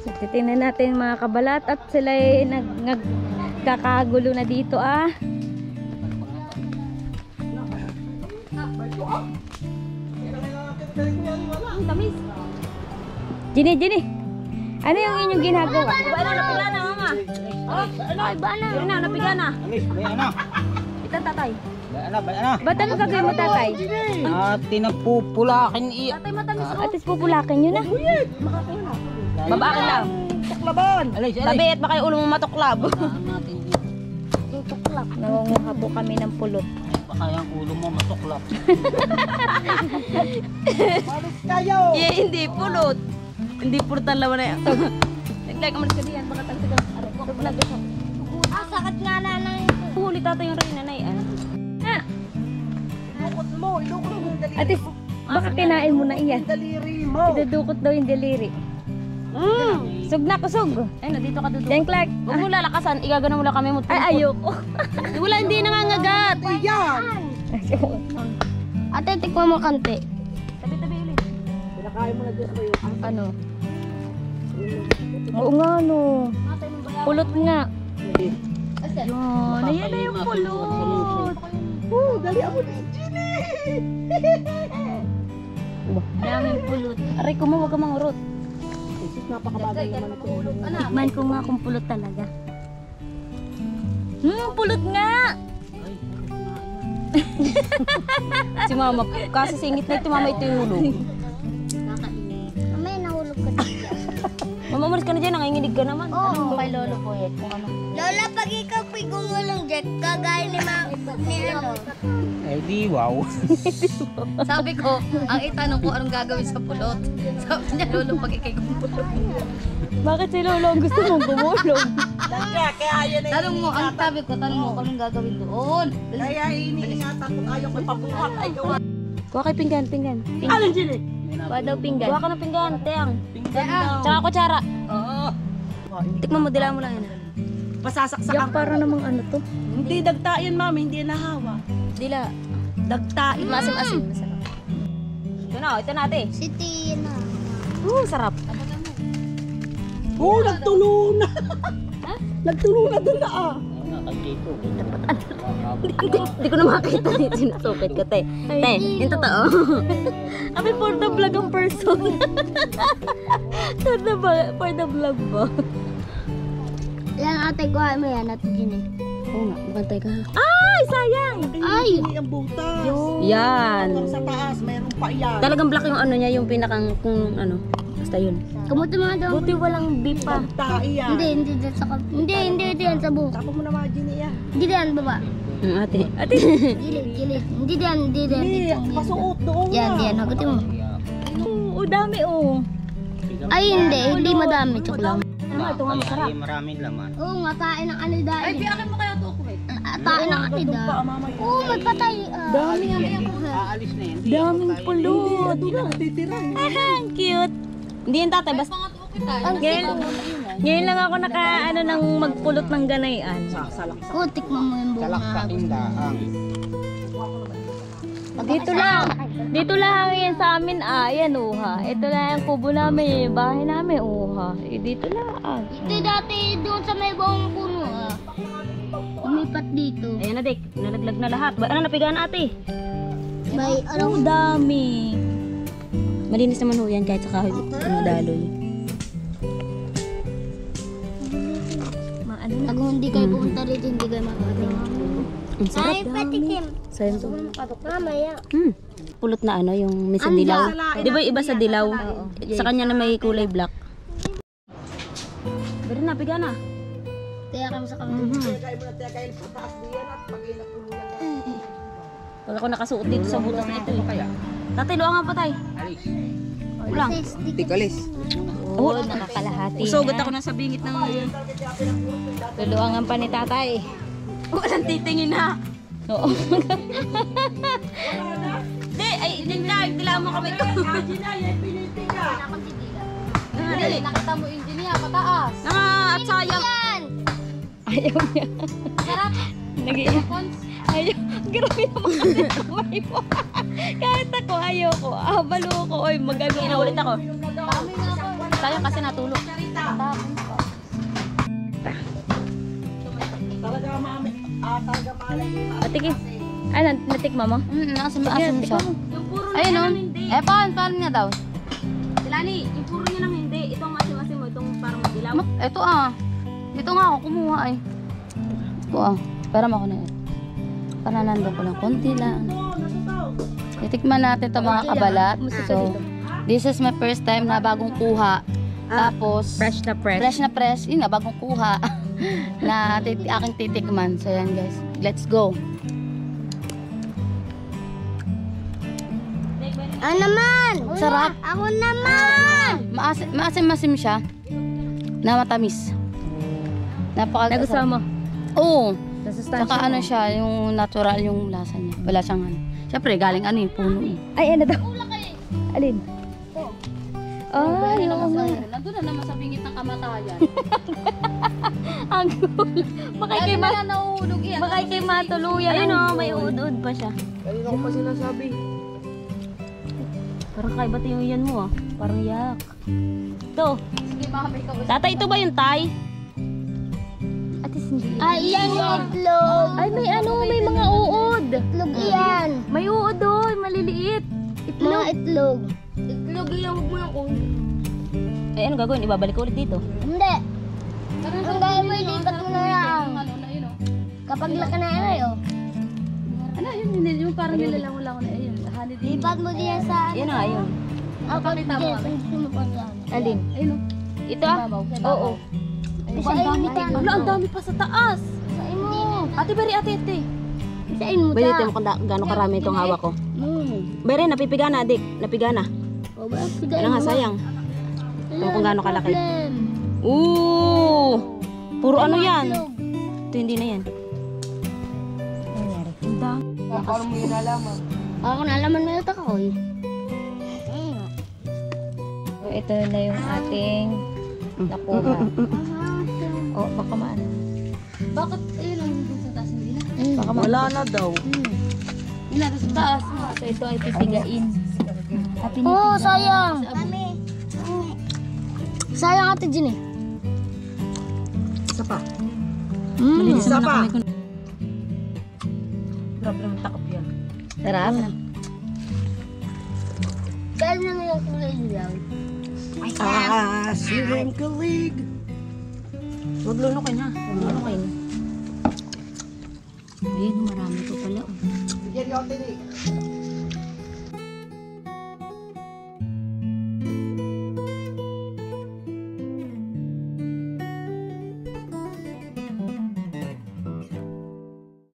Titingnan natin mga kabalat at sila ay nagkakagulo na dito ah. Tamis. Jenny. Ano yung inyong ginagawa? Ba na napigana mama? Ay, ba na? Yun na napigana. Ano? Ito tatay. Ba't ano gagawin mo tatay? Tinagpupulakin Tatay matamis oh. At is pupulakin nyo na. Babaan lang. Tuklaban. Tabi at baka yung ulo mo matuklab. Tuklap. Nangunguha po kami ng pulot. Baka yung ulo mo matuklap. Malis kayo. Hindi pulot. Hindi pulutan lawan na yan. Naglag amalis ka diyan. Baka talsigan. Vlog ako. Sakit nga na ng... Huli tatay yung reyna na yan. Ilukot mo yung daliri. At is, baka kinain mo na iyan. Daliri mo. Idudukot daw yung daliri. Sug na kusog. Ay na dito ka duduk. Jen Clark. Huwag mo lalakasan. Igagano mo lang kami mo. Ay, ayoko. Wala hindi nangangagat. Yan. Ate, tikman mo kante. Tabi-tabi ulit. Pinakain mo na dyan ba yung Ano? Oo nga, no. Pulot nga. Yun, ayan na yung pulot. Dali ako ni Jenny. Daming pulot. Aray ko mo, huwag ka mangurot. Napakabagay naman ito. Tikman ko nga kung pulot talaga. Pulot nga! Si mama, kasi singit na ito, mama ito yung hulog. Mamaya nahulog ka dito. Mama, umalis ka na dyan, nanginginig ka naman. Oo, kay Lolo po yan. Kung ano. Lola, pag ikaw po'y gumulong dyan, kagaya ni ano. Ay di wow. Sabi ko, ang itanong ko anong gagawin sa pulot. Sabi niya, Lolo, pag ikay gumulong. Bakit si Lolo ang gusto mong gumulong? Kaya yan ay Tanong mo, ang sabi ko, tanong mo, anong gagawin doon? Kaya iniingatan kung ayaw ko pabuhat. Ayaw. Kuha kay pinggan. Alin Jenny? Kuha daw pinggan. Kuha ka ng pinggan, teang. Pinggan daw. Tsaka kutsara. Oo. Tikman mo, dila mo lang yan. Pasasaksak Yak, para namang ano to? Hindi dagtain mami, hindi nahawa. Dila. Dagtain. Masim-asim. Masarap. Ito na ate. Si Tina. Sarap. Nagtulo na. Nagtulo na doon na ah. Hindi ko na makita dito. Sinasukit ko, te. Te, yung totoo. Abi, for the vlog ang person. For the vlog ba? Yan, ate, kuha mo yan, ate Ginny. Oo nga, bantay ka. Ay, sayang! Ay! Hindi ang butas. Yan. Hanggang sa taas, mayroon pa yan. Talagang black yung ano niya, yung pinakang, kung ano. Basta yun. Kamuti mga daw. Buti walang bipa. Dagtain yan. Hindi dyan sa Hindi dyan sa buhok. Tapos mo na mga Jenny yan. Hindi dyan, baba. Ate. Gilid. Hindi dyan. Hindi, pasuot doon Yan, yan. Hagutin mo. Oo, dami oh. Ay, hindi madami. Chok lang. Ito nga masarap. Maraming laman. Oo, nga, tain ng anida. Ay, piakin mo kaya ito, kuwait. Tain ng anida. Oo, may patay. Dami. Aalis na yan. Daming pulot. Titira. Ang cute. Hindi yan tatay, basta. Ngayon lang ako nang magpulot ng ganayan. Salaksak. Oo, tikman mo yung buhok na. Salaksakin daang. Dito lang yan sa amin yan ha. Ito lang ang kubo namin, yung bahay namin ha. Dito lang. Ito dati doon sa may buong puno. Umipat dito. Ayan na, Dik. Nalaglag na lahat. Ano, napigaan ate? May Ang dami. Malinis naman ho yan kahit sa kahoy. Daloy. Pag hindi kayo pupunta rito, hindi kayo makakatawa. Ang sarap. patikim. Sayang to. Mamaya. Pulot na ano, yung may sa dilaw. Di ba yung iba sa dilaw? Sa kanya na may kulay black. Pero napiga na. Kaya kami sa kami. Kaya mo na tayo kayo sa taas diyan at pag-inak mo yan. Pag ako nakasuot dito sa butas na ito eh. Tatay, luwa nga pa tay. Alis. Ulang. Tikalis. Oo, nakakalahati Usugot na. ako na sa bingit ng... Luluangan pa ni tatay. Walang titingin na. Oo. Di, ay, dila mo kami ko. Dali. Nakita mo yung Ginny ha, pataas. At sayang. Ayaw niya. Sarap. Nag-iiyak. Ayaw. Grabe naman kasi kamay mo. Kahit ako, ayaw ko. Balo ko. Oy, magano. Ulit ako. Dami na ako. Sayang kasi natulog. Talaga mami. Talaga malay. Patigil. Ay, natikma mo? Asim siya. Yung puro Ayun niya o. lang hindi. Paano niya daw? Lani, yung puro niya lang hindi. Itong masim-masim mo, itong parang madilaw. Ito Dito nga ako kumuha ay. Ito Pera mo ako na yun. Pananando ko lang. Konti lang. Titikman natin ito mga kabalat. So, this is my first time na bagong kuha. Tapos, Fresh na fresh. fresh na fresh. Yun nga, bagong kuha. Na aking titikman. So, yan guys. Let's go. Ano naman? Sarap. Ako naman! Maasim-masim siya. Na matamis. Nagustuhan mo? Oo. Nasustansya Saka ano siya, yung natural yung lasa niya. Wala siyang ano. Siyempre, galing ano puno eh. Ay, ano daw? Alin? Ay, oo nga. Nandun na naman sa bingit ng kamatayan. Ang cool. Makay kay nauulog yan. Makay kay matuluyan. Ayun o, may uod-uod pa siya. Kanina ko pa sinasabi. Parang kaiba yung yan mo ah. Parang yak. Ito. Sige, mami, ikaw. Tata, ito ba yung tay? At least hindi. Ay, yan yung itlog. Ay, may may mga uod. Itlog yan. May uod doon, maliliit. Mga itlog. Itlog yan, huwag mo yung uod. Eh, ano gagawin? Ibabalik ko ulit dito. Hindi. Ang gawin mo, ilipat mo na lang. Ano na yun Kapag laki na yan, oh. Ano yun, yung parang nilalango-lango na yun. Honey din. Lipat mo din yan sa... Yan na nga yun. Pakita mo kami. Gusto mo pa yan. Alin? Ayun o. Ito ah? Oo. Isain mo ta. Wala, ang dami pa sa taas. Isain mo. Ate, bari ate. Isain mo Bari, ta. ito mo kung gano'ng karami itong hawak ko. Hmm. Bari, napipiga na, dik. Napiga na. O, ba? Ano nga, sayang. Ito kung gano'ng kalaki. Problem. Ooh! Puro ano yan? Itlog. Ito hindi na yan. Ang dami. Paano mo yun nalaman? Ako nalaman mo yung tako eh. So, ito na yung ating nakuha. Oh, baka maano. Bakit ayun ang dun sa taas hindi na? Baka maano. Wala na daw. Yun na, sa taas. So, ito ay pipigain. Oo, sayang. Sayang ate Jin eh. Isa pa. Mm. Isa pa. Grabe naman takap yan. Sarap. Kaya naman yung kulay dilaw. Sirang kalig. Huwag lunukin ha. Huwag lunukin. Ayun, marami ko pala. Bigyan niyo ako tini.